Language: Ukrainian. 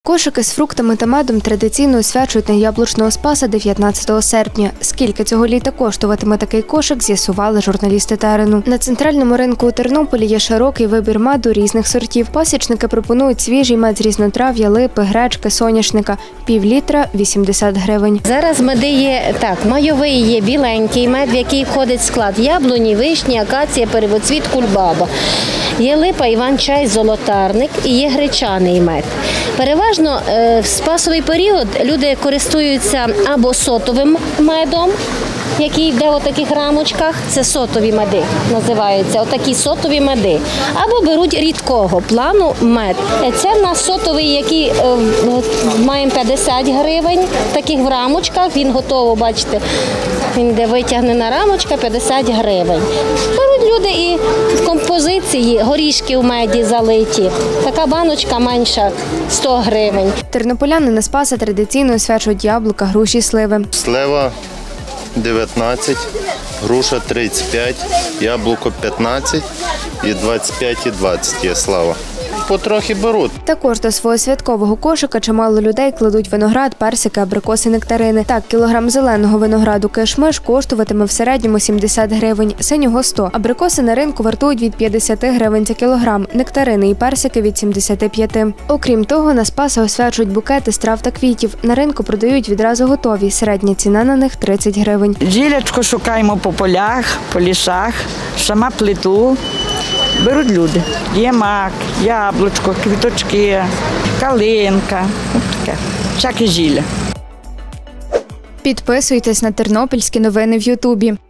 Кошики з фруктами та медом традиційно освячують на яблучного Спаса 19 серпня. Скільки цього літа коштуватиме такий кошик, з'ясували журналісти терену. На центральному ринку у Тернополі є широкий вибір меду різних сортів. Пасічники пропонують свіжий мед з різнотрав'я, липи, гречки, соняшника. Пів-літра – 80 гривень. Зараз меди є, майовий є, біленький мед, в який входить склад яблуні, вишні, акація, перевоцвіт, кульбаба. Є липа, іван-чай, золотарник і є гречаний мед. Переважно в спасовий період люди користуються або сотовим медом, який йде у таких рамочках, це сотові меди називаються, отакі сотові меди. Або беруть рідкого плану мед. Це в нас сотовий, який маємо 50 гривень, таких в рамочках, він готово, бачите, він йде витягнена рамочка, 50 гривень. Беруть люди і в композиції горішки в меді залиті. Така баночка менша – 100 гривень. Тернополяни на Спаса традиційно освячують яблука, груші, сливи. Слива 19, груша 35, яблуко 15 і 25 і 20 є слава. Потрохи беруть. Також до свого святкового кошика чимало людей кладуть виноград, персики, абрикоси, нектарини. Так, кілограм зеленого винограду киш-миш коштуватиме в середньому 70 гривень, синього – 100. Абрикоси на ринку вартують від 50 гривень за кілограм, нектарини і персики – від 75. Окрім того, на Спаса освячують букети з трав та квітів. На ринку продають відразу готові. Середня ціна на них – 30 гривень. Зілячко шукаємо по полях, по лісах, сама плиту. Беруть люди. Є мак, яблучко, квіточки, калинка, таке, всяке зілля. Підписуйтесь на тернопільські новини в Ютубі.